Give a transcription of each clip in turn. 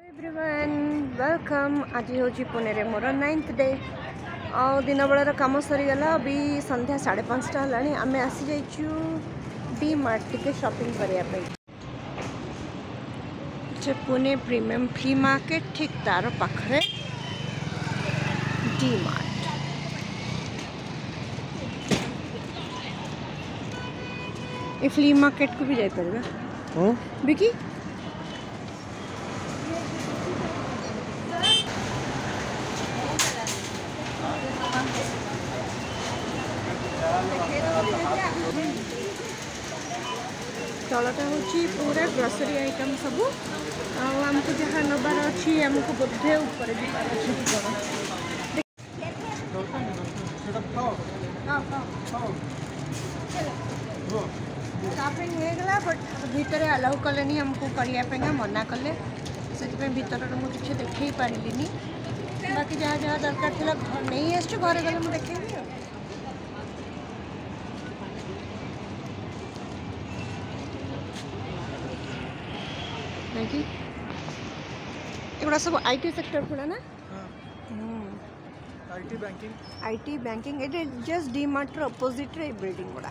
Everyone welcome. आज हूँ पुणे रे मोर 9th डे आ दिन बेलार कम सरीगला। अभी संध्या 5:30 है। आम आसी जाइचु डी मार्ट टिके शॉपिंग करने। पुणे प्रीमियम फ्ली मार्केट ठीक तार पाखरे डी मार्ट। ये फ्ली मार्केट को भी जापर बिकी तलटा हूँ पूरा ग्रोसरी आइटम सब आमको जहाँ नबार अच्छी आमको बोधे ऊपर जाबार अच्छी होगला बट भितर अलाउ कले आमको करने मना कले से भर मुझे देखे पारिनी। बाकी जहाँ जहाँ दरकार थी नहीं आसो घर गले मुझे देखेबी। एगुड़ा सब आईटी सेक्टर पड़ा ना। आईटी बैंकिंग ये जस्ट डी मार्ट अपोजिट रे बिल्डिंग गुड़ा।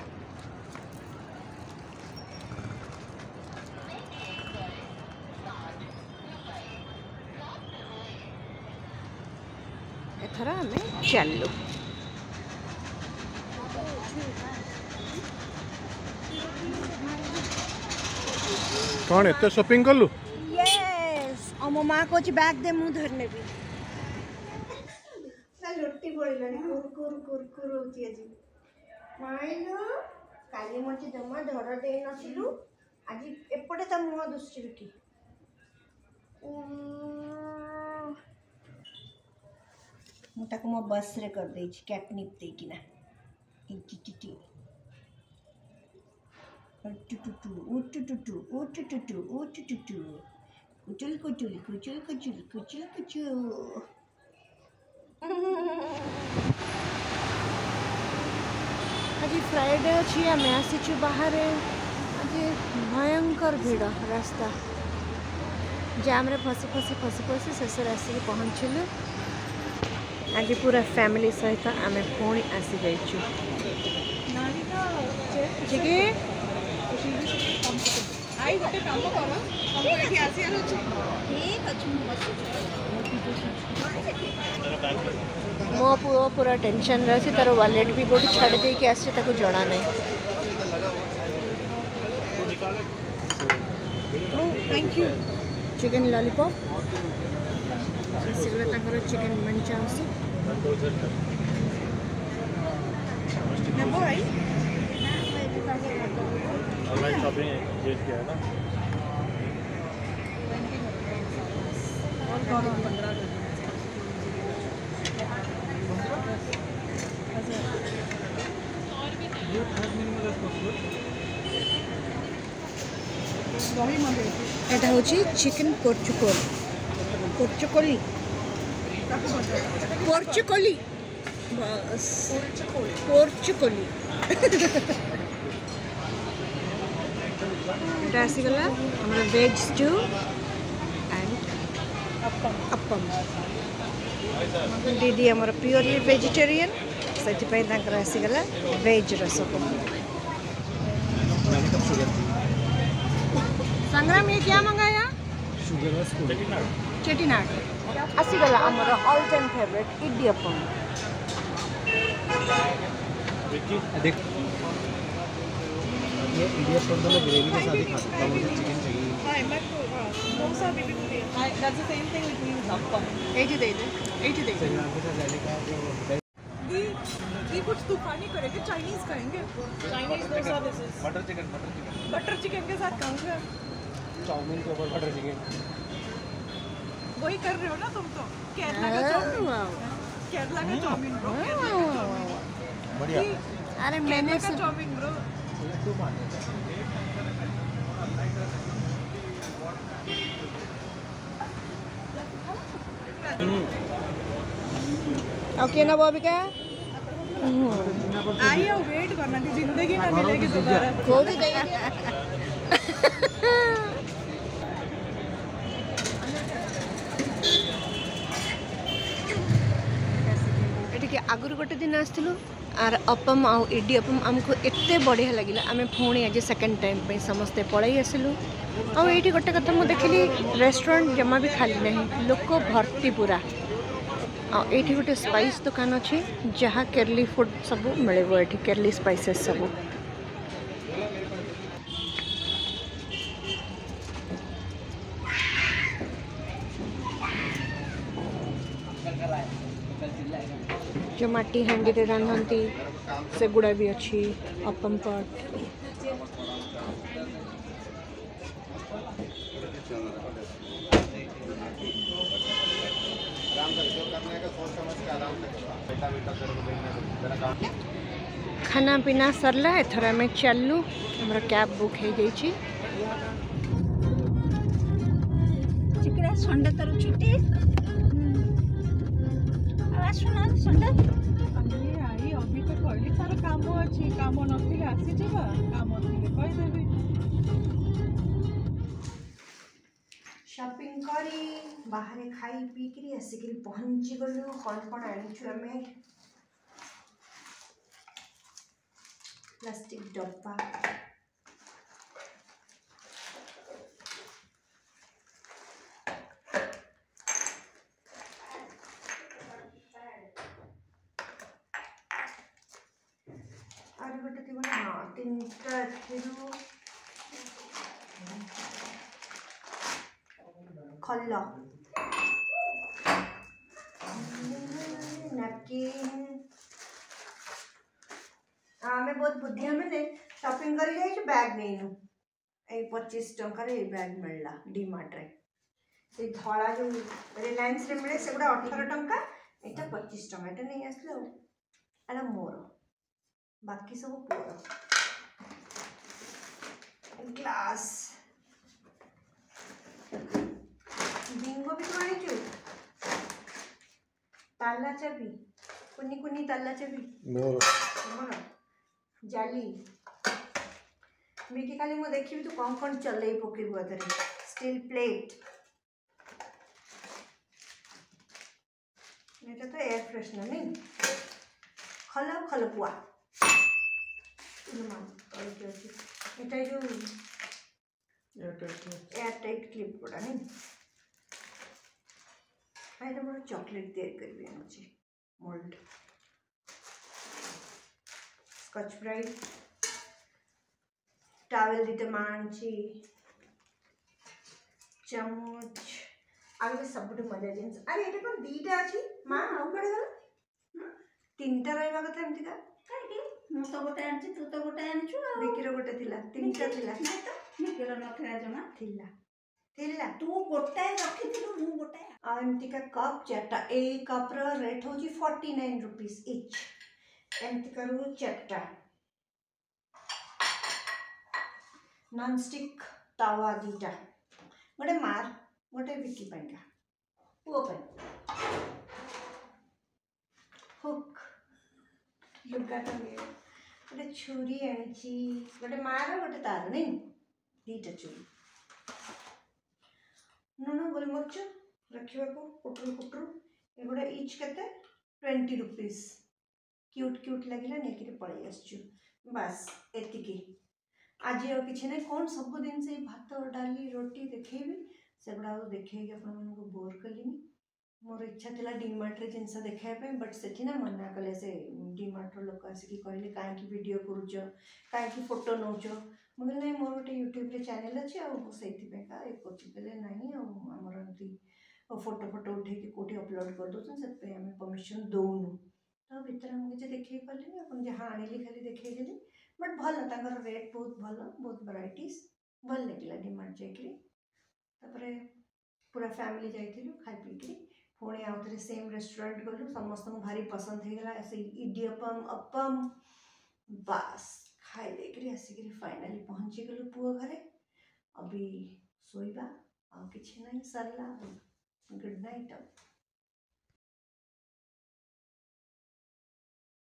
एथर आम चलू कौन एत शॉपिंग कलु? मो माँ को बैग दे मुँह धरने भी लुट्टी पड़े काली मत जमा धर दे नथिलु आज एपटे ता मुँह दुष्टि बिकी मुझे मो बस रे कर दे कैटनिप देकिना कुचल कुचल कुचल कुचल कुचल कुचल। आज फ्राइडे अच्छी आम आसीचु बाहर। आज भयंकर भीड़ रास्ता जाम रे फसी फसी फसी फसी शेष आसिक पहुँचलु। आज पूरा फैमिली सहित आम पुणी आसी जाइचु। मो पुओ पूरा टेंशन रही तार वालेट भी गोटे छाड़ दे कि आसे ताको जना नहीं। Thank you. Chicken lollipop chicken manchow online shopping ये किया है ना। एटा होची चिकन पोर्चुकोली बस पोर्चुकोली एटा आसीगला हमरा वेज स्टू एंड अप्पम। दीदी हमारा प्योरली वेजिटेरियन से आसीगला वेज रसगोल्ला। संग्राम ये क्या मंगाया? चेटीनाड आसीगला हमारा ऑल टाइम फेवरेट इडियप्पम। देख ये इडियप्पम तो मैं ग्रेवी के साथ ही खाता हूं। मुझे चिकन चाहिए। That's the same thing with me with appam. 80 दे दे 80 दे दे। ये कुछ तूफानी करेंगे चाइनीज खाएंगे। Chinese dosa this is butter chicken के साथ खाऊंगा। चाउमीन के ऊपर बटर चिकन वही कर रहे हो ना तुम तो। केरला का चाउमीन ब्रो। बढ़िया। अरे मैंने चाउमीन ब्रो ओके ना बॉबिका आई हो वेट करना थी जिंदगी ना मिलेगी दोबारा खो भी गई आगुरी गोटे दिन आसलु आर अपम आउ इडियपम आमको एते बढ़िया लगे आम पुणी आज सेकेंड टाइम पे समस्ते पलि आसलु आईटी गोटे कथा मुझे देखिली रेस्टोरेंट जमा भी खाली नहीं लोक भर्ती पूरा आईटी गोटे स्पाइस दुकान अच्छी जहाँ केरली फूड सब मिले ये केरली स्पाइसेस सब जो माटी हांडी रे रांधती से गुड़ा भी अच्छी अपम पट खाना पीना सरला एथर आम चलू हमर कैब बुक हो जाइए संडे तर छुट्टी आसुना संडे आई अभी तो कहली तार काम अच्छी काम नथिले आसी जेबा काम थिले कहि देबी शॉपिंग करी बाहर खाई पी करी आसिक पहुँची गलु कौन कौन आनीचु आम प्लास्टिक डब्बा और गोटे थी हाँ तीन खल नैपकिन आमे बहुत बुद्धि मैंने शॉपिंग कर बैग नहीं 25 टंकार ये बैग मिलला डीमार्ट रे से धला जो रिलायंस रे मिले से गुड़ा 18 टंका एटा 25 टंका एटा नहीं आसले एटा मोर बाकी सब पुअर ग्लास बिंगो भी तो आनी ताला चाबी कुनी कुनी ताला चाबी मोर जाली मिकी खाली मु देखिबी तू कौन कौन चलई पकेबू अधरे स्टील प्लेट এটা তো এয়ার ফ্রেশনার নেই খলা খলপুয়া এটা যে एयरटाइट क्लिप गुड़ा नहीं ये मोर चॉकलेट तैयार करी मुझे मोल्ड स्कॉच ब्राइट टावेल दीते मांची चम्मच आगे सब मजा जिन अरे ये कौन दीटा अच्छी माँ आउ कड़े गला तीनटा रहा कथा एमती का मु तो गोटे आनी तू तो गोटे आनीचु बिकिर गोटे थिला तीनटा थिला नहीं तो बिकिर नथिला जमा थिला थिला तू गोटे रखिथिलु मु गोटे एमती का कप चारटा ए कप रो रेट होची 49 रुपीस इच एमती करू चारटा नॉन स्टिक तावा दीटा गोटे मार गोटे बिकी पाइका पुओ पाइ हुक लुगा टंगे गोटे छुरी आनी गोटे मार गोटे तार नहीं दीटा छुरी नुन गोलमरीच रखा पुटरू पुटरू एगुड़ा इच के 20 रुपीस क्यूट क्यूट लगे नहीं पलि आसचु बास एतिकी आज आ कि ना कौन सब दिन से भात डाली रोटी देखेबी से गुड़ा देखे आपको बोर कलिनी मोर इच्छा थी डीमार्ट रे जिनस देखापी बट से ना मना कले से डीमार्ट लोक आसिक कहले कहीं वीडियो करुच कहीं फोटो नौच मुझे ना मोर गोटे यूट्यूब रे चैनल अच्छे आईका ये कहले ना आमर एमती फोटो फोटो उठे कौटी अपलोड कर दूसरे से आम परमिशन दौनु तो भितर मुझे देखे पारे अपन जहाँ आनिली खाली देखी बट भल तर रेट बहुत भल बहुत वैराइटीज भल लगे डीमार्ट जाकर पूरा फैमिली जाइलु खाई पीकरी पुणी आउ थे सेम रेस्टोरेंट गलु समस्त भारी पसंद होगा से इडियपम अपम बास खाई देकर आसिक फाइनाली पहुँची गलु पुओ घरे अभी शोइबा आ कि नहीं सरला गुड नाइट।